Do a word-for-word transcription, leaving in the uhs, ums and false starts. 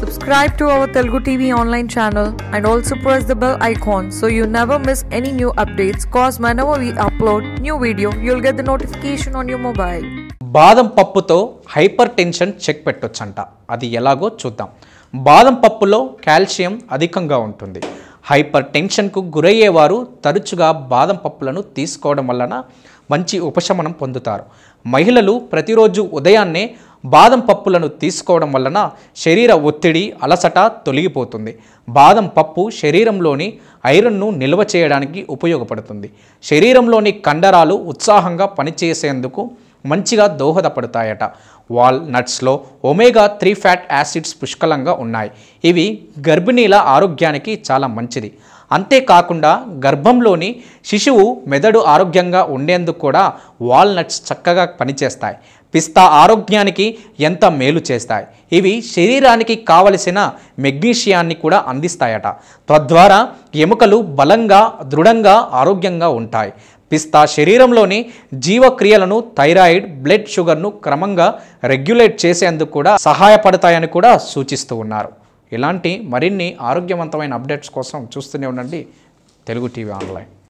Subscribe to our Telugu T V online channel and also press the bell icon so you never miss any new updates, cause whenever we upload new video, you'll get the notification on your mobile. బాదం పప్పుతో hyper tension check పెట్టొచ్చంట. అది ఎలాగో చూద్దాం. బాదం పప్పులో calcium అధికంగా ఉంటుంది. Hyper టెన్షన్కు గురయ్యేవారు తరచుగా బాదం పప్పులను తీసుకోవడం వలన మంచి ఉపశమనం పొందుతారు. మహిళలు ప్రతిరోజు ఉదయాన్నే బాదం పప్పులను తీసుకోవడం వలన శరీర ఒత్తిడి, అలసట తొలగిపోతుంది. బాదం పప్పు శరీరంలోని ఐరన్ను నిల్వ చేయడానికి ఉపయోగపడుతుంది. శరీరంలోని కండరాలు ఉత్సాహంగా పనిచేసేందుకు మంచిగా దోహదపడతాయట. వాల్ నట్స్లో ఒమేగా త్రీ ఫ్యాట్ యాసిడ్స్ పుష్కలంగా ఉన్నాయి. ఇవి గర్భిణీల ఆరోగ్యానికి చాలా మంచిది. అంతేకాకుండా గర్భంలోని శిశువు మెదడు ఆరోగ్యంగా ఉండేందుకు కూడా వాల్నట్స్ చక్కగా పనిచేస్తాయి. పిస్తా ఆరోగ్యానికి ఎంత మేలు చేస్తాయి. ఇవి శరీరానికి కావలసిన మెగ్నీషియాన్ని కూడా అందిస్తాయట. తద్వారా ఎముకలు బలంగా, దృఢంగా, ఆరోగ్యంగా ఉంటాయి. పిస్తా శరీరంలోని జీవక్రియలను, థైరాయిడ్, బ్లడ్ షుగర్ను క్రమంగా రెగ్యులేట్ చేసేందుకు కూడా సహాయపడతాయని కూడా సూచిస్తూ ఉన్నారు. ఇలాంటి మరిన్ని ఆరోగ్యవంతమైన అప్డేట్స్ కోసం చూస్తూనే ఉండండి తెలుగు టీవీ ఆన్లైన్.